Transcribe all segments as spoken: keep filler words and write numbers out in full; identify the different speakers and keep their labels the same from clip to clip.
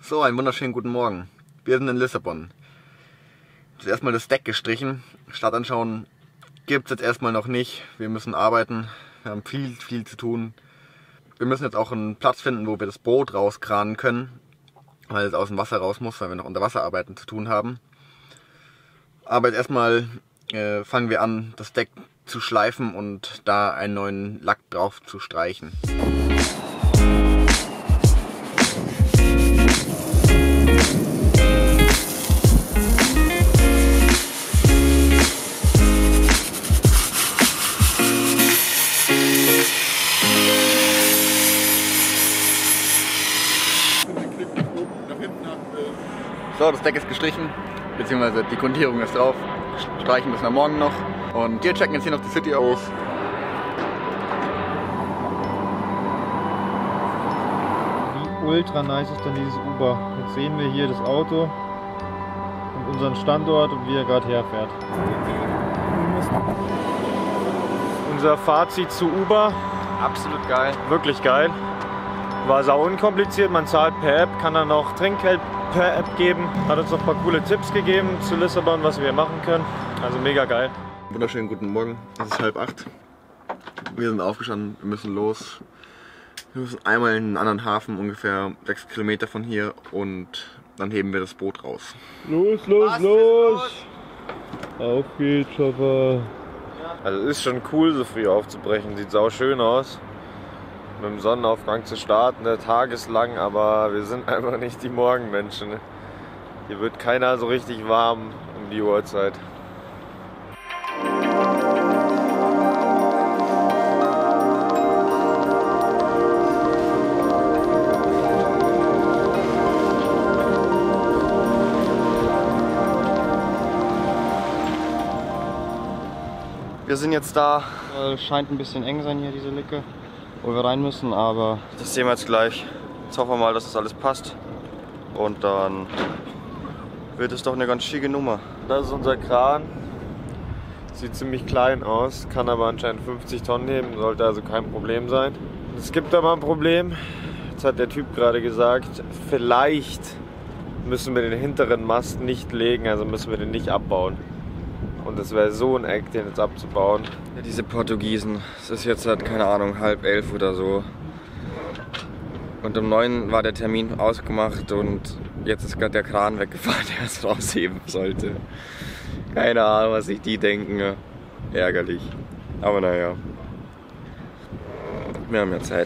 Speaker 1: So, einen wunderschönen guten Morgen. Wir sind in Lissabon. Zuerst mal das Deck gestrichen. Stadt anschauen gibt es jetzt erstmal noch nicht. Wir müssen arbeiten. Wir haben viel, viel zu tun. Wir müssen jetzt auch einen Platz finden, wo wir das Boot rauskranen können, weil es aus dem Wasser raus muss, weil wir noch Unterwasserarbeiten zu tun haben. Aber jetzt erstmal äh, fangen wir an, das Deck zu schleifen und da einen neuen Lack drauf zu streichen. So, das Deck ist gestrichen, beziehungsweise die Grundierung ist drauf. Streichen müssen wir morgen noch. Und wir checken jetzt hier noch die City aus.
Speaker 2: Wie ultra nice ist denn dieses Uber? Jetzt sehen wir hier das Auto und unseren Standort und wie er gerade herfährt. Unser Fazit zu Uber.
Speaker 3: Absolut geil.
Speaker 2: Wirklich geil. War sau unkompliziert, man zahlt per App, kann dann noch Trinkgeld per App geben. Hat uns noch ein paar coole Tipps gegeben zu Lissabon, was wir machen können. Also mega geil.
Speaker 1: Wunderschönen guten Morgen, es ist halb acht. Wir sind aufgestanden, wir müssen los. Wir müssen einmal in einen anderen Hafen, ungefähr sechs Kilometer von hier, und dann heben wir das Boot raus.
Speaker 2: Los, los,
Speaker 3: Was
Speaker 2: los!
Speaker 3: los?
Speaker 2: Auf geht's, Schaffer! Also es ist schon cool, so früh aufzubrechen, sieht sau schön aus. Mit dem Sonnenaufgang zu starten, der Tag ist lang, aber wir sind einfach nicht die Morgenmenschen. Hier wird keiner so richtig warm um die Uhrzeit.
Speaker 3: Wir sind jetzt da. Äh, scheint ein bisschen eng sein hier, diese Lücke, wo wir rein müssen, aber das sehen wir jetzt gleich. Jetzt hoffen wir mal, dass das alles passt. Und dann wird es doch eine ganz schicke Nummer.
Speaker 2: Das ist unser Kran. Sieht ziemlich klein aus, kann aber anscheinend fünfzig Tonnen heben, sollte also kein Problem sein. Es gibt aber ein Problem. Jetzt hat der Typ gerade gesagt, vielleicht müssen wir den hinteren Mast nicht legen, also müssen wir den nicht abbauen. Und es wäre so ein Eck, den jetzt abzubauen.
Speaker 3: ja, diese Portugiesen, es ist jetzt halt, keine Ahnung, halb elf oder so. Und um neun war der Termin ausgemacht und jetzt ist gerade der Kran weggefahren, der es rausheben sollte. Keine Ahnung, was sich die denken. Ärgerlich. Aber naja. Wir haben ja Zeit.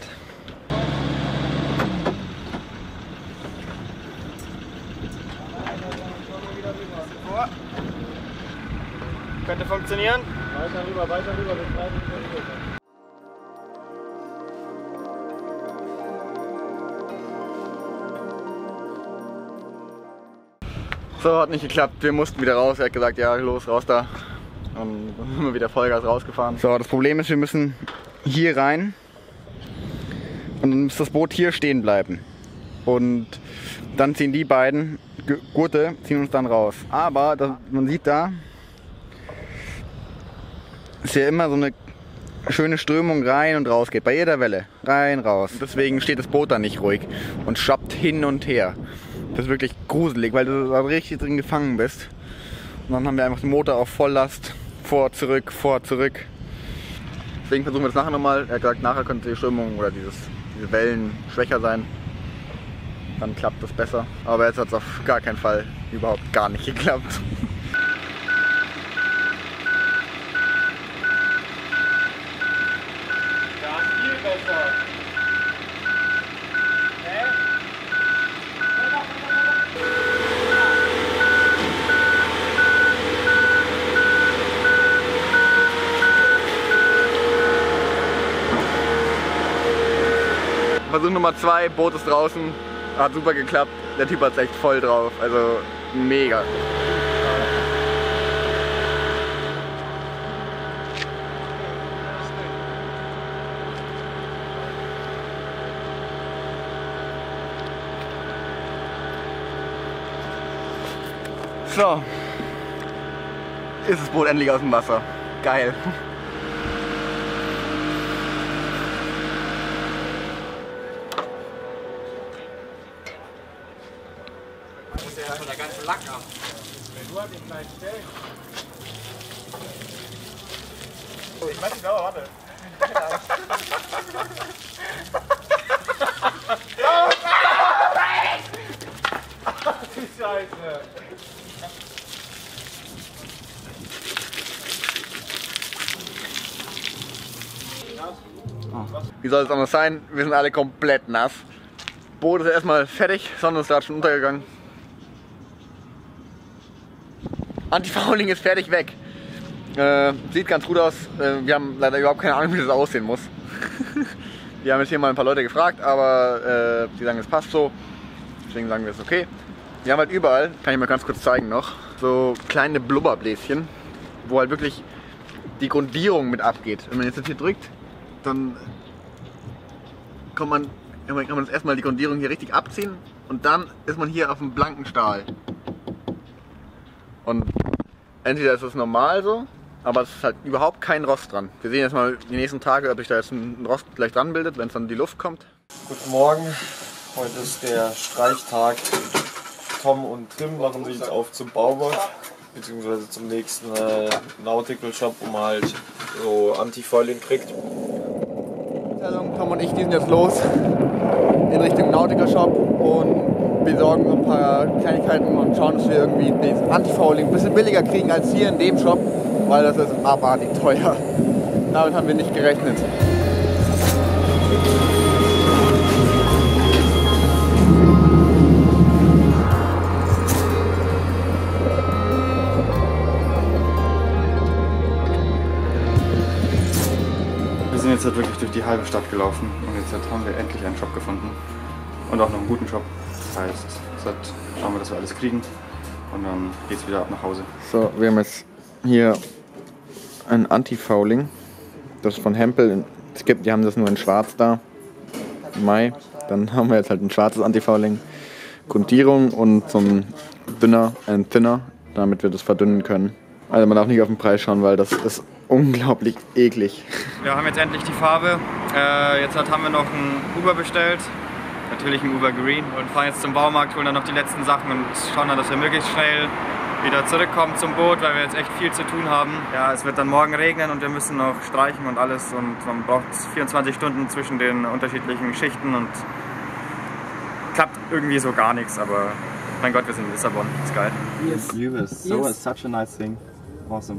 Speaker 2: Könnte funktionieren. Weiter rüber, weiter rüber, wir treiben rüber.
Speaker 1: So, hat nicht geklappt. Wir mussten wieder raus. Er hat gesagt, ja, los, raus da. Und dann sind wir wieder Vollgas rausgefahren. So, das Problem ist, wir müssen hier rein. Und dann muss das Boot hier stehen bleiben. Und dann ziehen die beiden Gurte, ziehen uns dann raus. Aber das, man sieht da, ist ja immer so eine schöne Strömung rein und raus geht. Bei jeder Welle. Rein, raus. Deswegen steht das Boot da nicht ruhig und schwappt hin und her. Das ist wirklich gruselig, weil du da richtig drin gefangen bist. Und dann haben wir einfach den Motor auf Volllast. Vor, zurück, vor, zurück. Deswegen versuchen wir das nachher nochmal. Er hat gesagt, nachher könnte die Strömung oder dieses, diese Wellen schwächer sein. Dann klappt das besser. Aber jetzt hat es auf gar keinen Fall überhaupt gar nicht geklappt. Versuch Nummer zwei, Boot ist draußen, hat super geklappt, der Typ hat es echt voll drauf, also mega. So, ist das Boot endlich aus dem Wasser. Geil.
Speaker 3: Da muss ja erstmal der ganze Lack ab.
Speaker 2: Nur an den kleinen Stellen. Ich weiß nicht, aber warte. Die Scheiße.
Speaker 1: Wie soll es anders sein? Wir sind alle komplett nass. Boot ist erstmal fertig, Sonne ist gerade schon untergegangen. Antifouling ist fertig weg. Äh, sieht ganz gut aus. Äh, wir haben leider überhaupt keine Ahnung, wie das aussehen muss. Wir haben jetzt hier mal ein paar Leute gefragt, aber äh, die sagen, es passt so. Deswegen sagen wir es okay. Wir haben halt überall, kann ich mal ganz kurz zeigen noch, so kleine Blubberbläschen, wo halt wirklich die Grundierung mit abgeht. Wenn man jetzt hier drückt, dann kommt man, kann man jetzt erstmal die Grundierung hier richtig abziehen und dann ist man hier auf dem blanken Stahl. Und entweder ist es normal so, aber es ist halt überhaupt kein Rost dran. Wir sehen jetzt mal die nächsten Tage, ob sich da jetzt ein Rost gleich dran bildet, wenn es dann die Luft kommt.
Speaker 2: Guten Morgen, heute ist der Streichtag. Tom und Tim machen sich jetzt auf zum Baumarkt, beziehungsweise zum nächsten äh, Nautical Shop, wo man halt so Antifouling kriegt.
Speaker 1: Tom und ich, die sind jetzt los in Richtung Nautical Shop und besorgen ein paar Kleinigkeiten und schauen, dass wir irgendwie das Antifouling ein bisschen billiger kriegen als hier in dem Shop, weil das ist abartig teuer. Damit haben wir nicht gerechnet.
Speaker 4: Wir sind jetzt halt wirklich durch die halbe Stadt gelaufen und jetzt haben wir endlich einen Shop gefunden und auch noch einen guten Shop. Das heißt, jetzt schauen wir, dass wir alles kriegen und dann geht's wieder ab nach Hause.
Speaker 1: So, wir haben jetzt hier ein Antifouling, das ist von Hempel. Es gibt, die haben das nur in schwarz da, im Mai. Dann haben wir jetzt halt ein schwarzes Antifouling, Grundierung und so ein dünner, ein thinner, damit wir das verdünnen können. Also man darf nicht auf den Preis schauen, weil das ist unglaublich eklig.
Speaker 3: Wir haben jetzt endlich die Farbe. Äh, jetzt haben wir noch einen Uber bestellt. Natürlich einen Uber Green. Und fahren jetzt zum Baumarkt, holen dann noch die letzten Sachen und schauen dann, dass wir möglichst schnell wieder zurückkommen zum Boot, weil wir jetzt echt viel zu tun haben. Ja, es wird dann morgen regnen und wir müssen noch streichen und alles. Und man braucht vierundzwanzig Stunden zwischen den unterschiedlichen Schichten und klappt irgendwie so gar nichts. Aber mein Gott, wir sind in Lissabon. Ist geil.
Speaker 4: Yes. Yes. So it's such a nice thing. Awesome.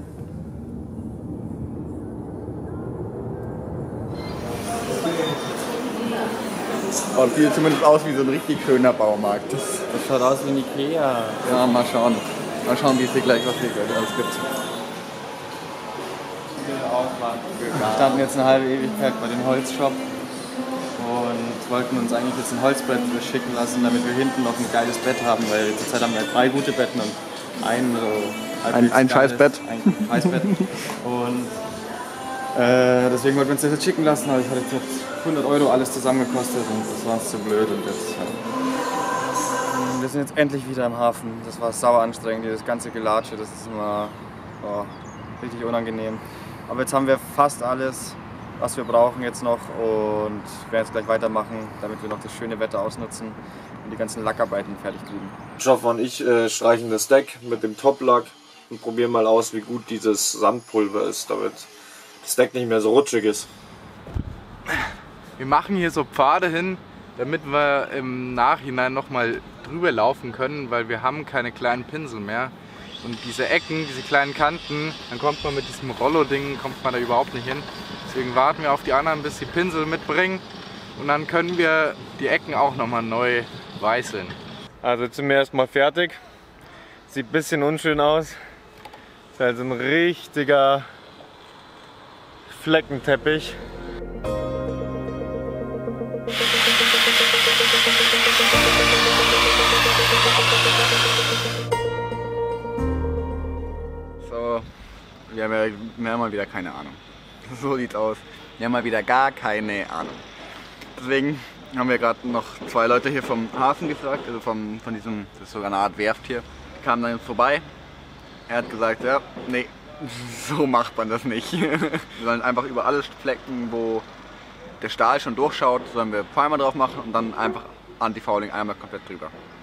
Speaker 1: Oh, das sieht zumindest aus wie so ein richtig schöner Baumarkt. Das,
Speaker 3: Das schaut aus wie ein Ikea.
Speaker 1: ja, mal schauen. Mal schauen, wie es hier gleich, was hier gleich alles gibt.
Speaker 5: Wir standen jetzt eine halbe Ewigkeit bei dem Holzshop und wollten uns eigentlich jetzt ein Holzbrett schicken lassen, damit wir hinten noch ein geiles Bett haben, weil zurzeit haben wir drei gute Betten und ein so
Speaker 1: Ein, ein Scheißbett.
Speaker 5: Ein Scheißbett. Und äh, deswegen wollten wir uns das jetzt schicken lassen, aber ich hatte jetzt hundert Euro alles zusammengekostet und das war uns zu blöd und jetzt ja.
Speaker 3: Wir sind jetzt endlich wieder im Hafen. Das war sauer anstrengend, dieses ganze Gelatsche, das ist immer oh, richtig unangenehm. Aber jetzt haben wir fast alles, was wir brauchen jetzt noch und werden jetzt gleich weitermachen, damit wir noch das schöne Wetter ausnutzen und die ganzen Lackarbeiten fertig kriegen.
Speaker 2: Joffa und ich äh, streichen das Deck mit dem Toplack und probieren mal aus, wie gut dieses Sandpulver ist, damit das Deck nicht mehr so rutschig ist.
Speaker 6: Wir machen hier so Pfade hin, damit wir im Nachhinein nochmal drüber laufen können, weil wir haben keine kleinen Pinsel mehr. Und diese Ecken, diese kleinen Kanten, dann kommt man mit diesem Rollo-Ding, kommt man da überhaupt nicht hin. Deswegen warten wir auf die anderen, bis die Pinsel mitbringen. Und dann können wir die Ecken auch nochmal neu weißeln.
Speaker 2: Also jetzt sind wir erstmal fertig. Sieht ein bisschen unschön aus. Ist halt so ein richtiger Fleckenteppich.
Speaker 1: So, wir haben, ja, wir haben mal wieder keine Ahnung. So sieht's aus. Wir haben mal wieder gar keine Ahnung. Deswegen haben wir gerade noch zwei Leute hier vom Hafen gefragt, also vom, von diesem, das ist sogar eine Art Werft hier. Die kamen dann jetzt vorbei. Er hat gesagt, ja, nee, so macht man das nicht. Wir sollen einfach über alles Flecken, wo der Stahl schon durchschaut, sollen wir Primer drauf machen und dann einfach Antifouling einmal komplett drüber.